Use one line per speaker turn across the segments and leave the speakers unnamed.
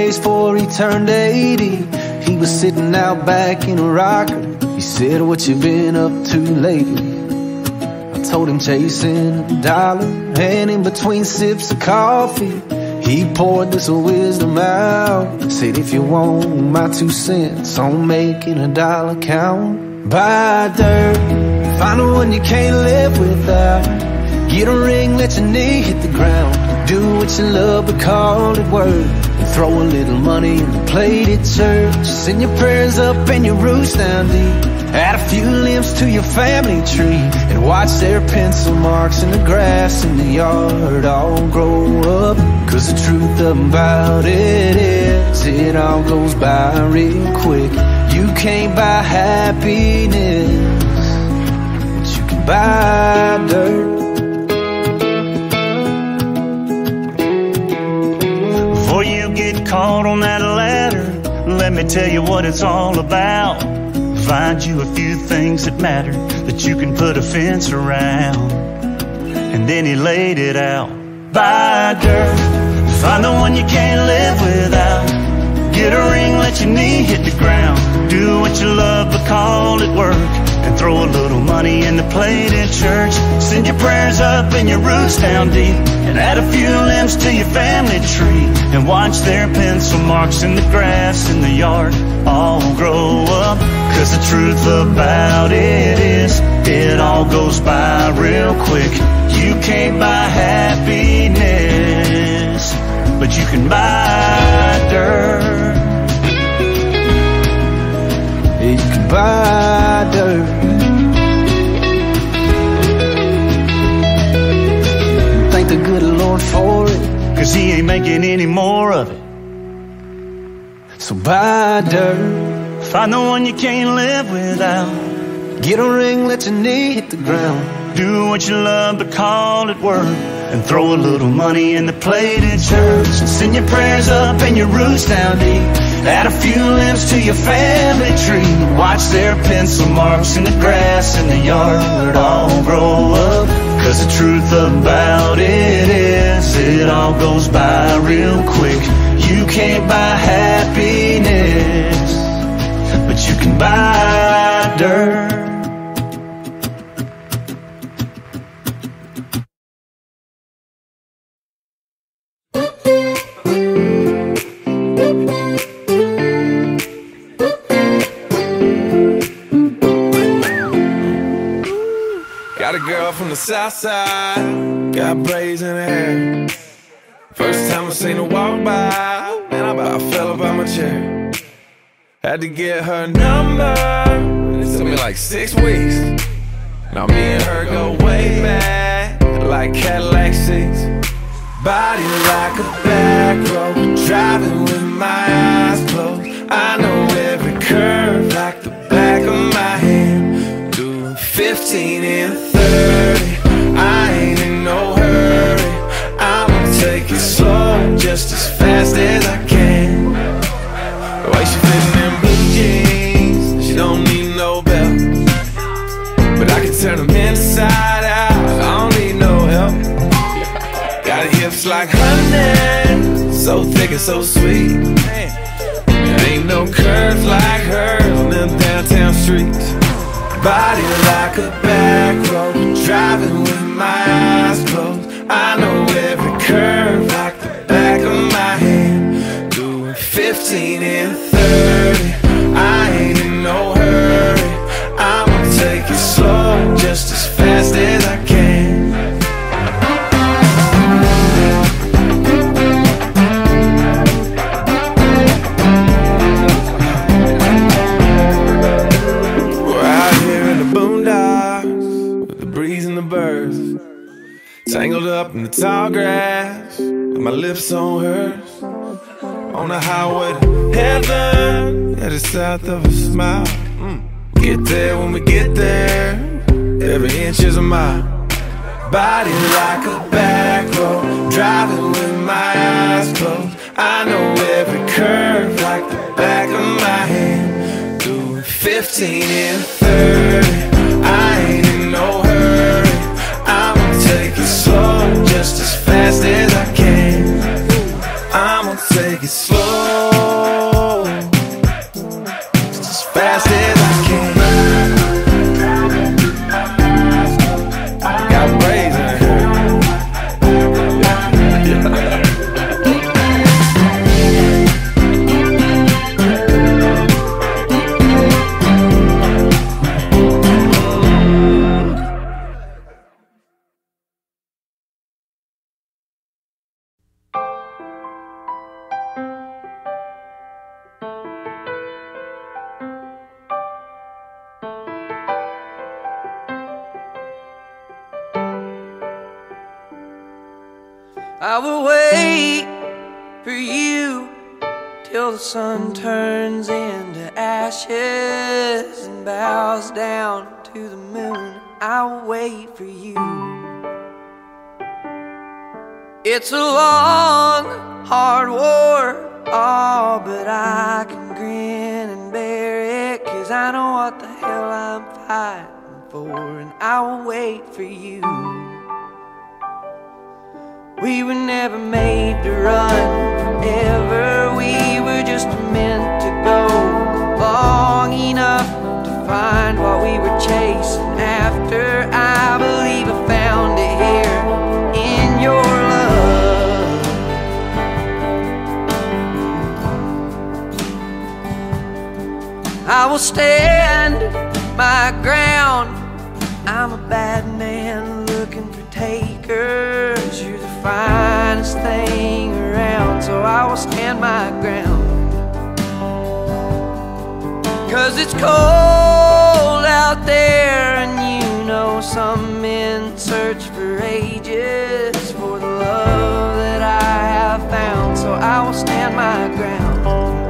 days before he turned 80. He was sitting out back in a rocker. He said, what you been up to lately? I told him chasing a dollar, and in between sips of coffee he poured this wisdom out. Said, if you want my 2 cents on making a dollar count, buy dirt, find the one you can't live without. Get a ring, let your knee hit the ground. Do what you love but call it work, and throw a little money in the plate at church. Send your prayers up and your roots down deep. Add a few limbs to your family tree, and watch their pencil marks in the grass in the yard all grow up. Cause the truth about it is, it all goes by real quick. You can't buy happiness, but you can buy dirt.
Before you get caught on that ladder, let me tell you what it's all about. Find you a few things that matter, that you can put a fence around. And then he laid it out. Buy dirt, find the one you can't live without. Get a ring, let your knee hit the ground. Do what you love but call it work, and throw a little money in the plate at church. Send your prayers up and your roots down deep, and add a few limbs to your family tree, and watch their pencil marks in the grass in the yard all grow up. Cause the truth about it is, it all goes by real quick. You can't buy happiness, but you can buy dirt.
You can buy dirt. Thank the good Lord for it,
cause he ain't making any more of it.
So buy dirt,
find the one you can't live without.
get a ring, let your knee hit the ground.
Do what you love but call it work, and throw a little money in the plate at church. And send your prayers up and your roots down deep. Add a few limbs to your family tree. Watch their pencil marks in the grass in the yard all grow up. Cause the truth about it is, it all goes by real quick. You can't buy happiness, but you can buy dirt.
Got a girl from the south side, got braids in her hair. First time I seen her walk by, man, I about fell up out my chair. Had to get her number, it took me like 6 weeks. Now me and her go way back, like Cadillac seats. Body like a back road, driving with my eyes closed. I know every curve like the back of my hand. Doing 15 and 30, I ain't in no hurry. I'ma take it slow, just as fast as I can. The way she fits in them blue jeans, she don't need no belt, but I can turn them inside out, I don't need no help. Got her hips like honey, so thick and so sweet. There ain't no curves like hers on them downtown streets. Body like a back road, driving with my eyes closed. I know every curve like the back of my hand. Doing 15 and 30, I ain't in no hurry. I'ma take it slow, just as fast as I can. Tangled up in the tall grass, with my lips on hers. On the highway to heaven, headed south of a smile. Get there when we get there, every inch is a mile. Body like a back road, driving with my eyes closed. I know every curve like the back of my hand. Doing 15 and 30, I ain't in no hurry. I'ma take it slow, just as fast as I can. I'ma take it slow.
I will wait for you till the sun turns into ashes and bows down to the moon. I'll wait for you. It's a long, hard war, oh, but I can grin and bear it, 'cause I know what the hell I'm fighting for, and I will wait for you. We were never made to run forever, we were just meant to go long enough to find what we were chasing after. I believe I found it here in your love. I will stand my ground. I'm a bad man looking for takers. You're the finest thing around, so I will stand my ground. 'Cause it's cold out there, and you know some men search for ages for the love that I have found, so I will stand my ground.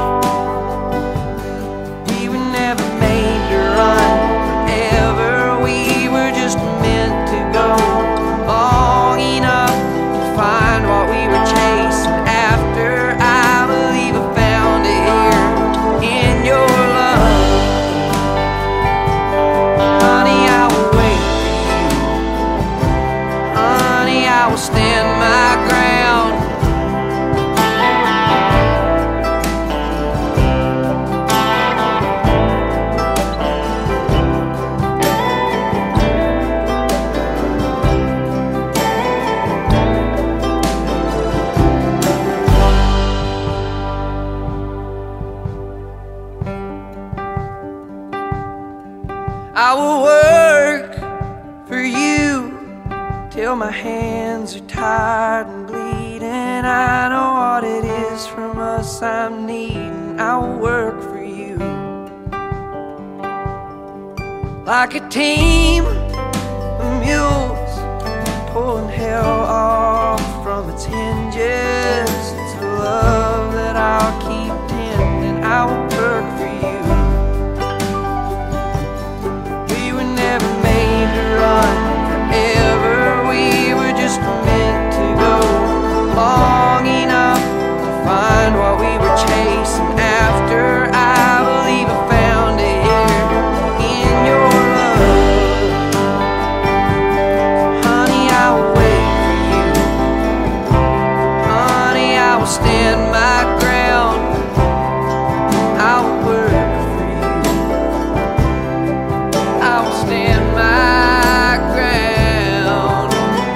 We were never made to run forever, we were just meant to go long enough to find what we were chasing after. I believe I found it here in your love. Honey, I will wait for you. Honey, I will stand my ground. I will work for you till my hands are tired and bleeding. I know what it is from us I'm needing. I will work for you like a team of mules pulling hell off from its hinges. It's the love that I'll keep tending. I will work for you. Never made to run forever, we were just meant to go long enough to find what we were chasing after. I believe I found it here in your love. Honey, I will wait for you. Honey, I will stand my ground. I will work for you. I will stand my ground.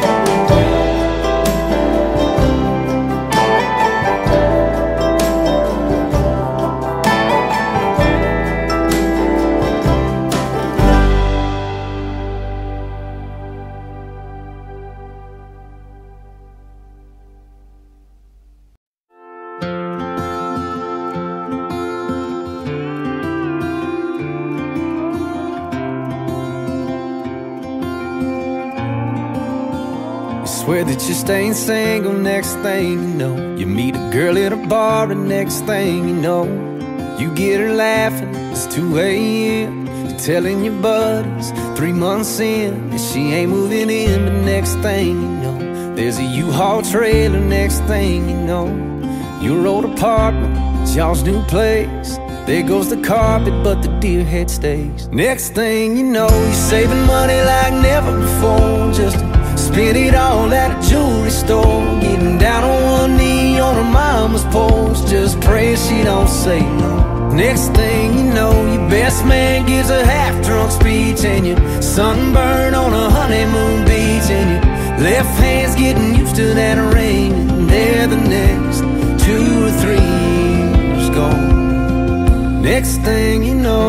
Swear that you're staying single, next thing you know, you meet a girl at a bar, and next thing you know, you get her laughing, it's 2 a.m. You're telling your buddies 3 months in that she ain't moving in, but next thing you know, there's a U-Haul trailer. Next thing you know, your old apartment, it's y'all's new place. There goes the carpet, but the deer head stays. Next thing you know, you're saving money like never before, just to spend it all at a jewelry store. Getting down on one knee on her mama's porch, just pray she don't say no. Next thing you know, your best man gives a half-drunk speech, and you're sunburned on a honeymoon beach, and your left hand's getting used to that ring, and there the next 2 or 3 years gone. Next thing you know,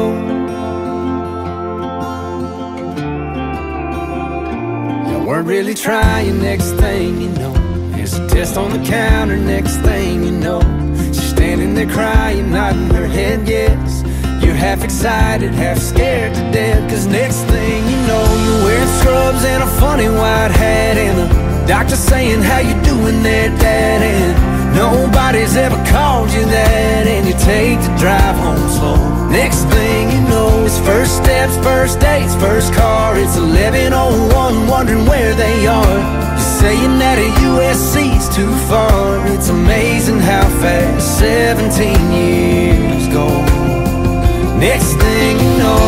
weren't really trying. Next thing you know, there's a test on the counter. Next thing you know, she's standing there crying, nodding her head yes. You're half excited, half scared to death, 'cause next thing you know, you're wearing scrubs and a funny white hat and the doctor saying, how you doing there, Dad? And nobody's ever called you that. And you take the drive home slow. Next thing you know, it's first steps, first dates, first car. It's 11:01, wondering where they are. You're saying that a USC's too far. It's amazing how fast 17 years go. Next thing you know,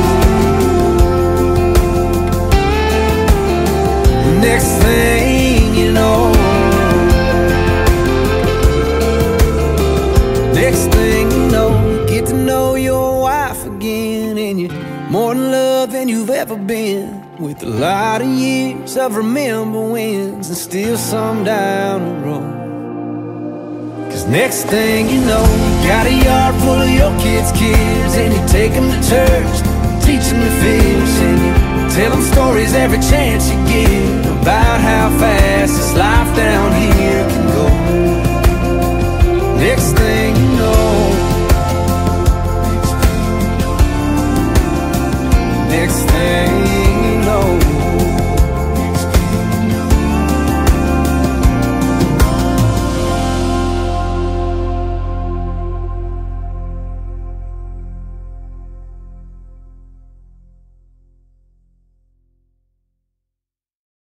next thing you know, next thing you know, you get to know your wife again, and you're more in love than you've ever been, with a lot of years of remember wins and still some down the road. 'Cause next thing you know, you got a yard full of your kids' kids, and you take them to church, teach them to fish, and you tell them stories every chance you get about how fast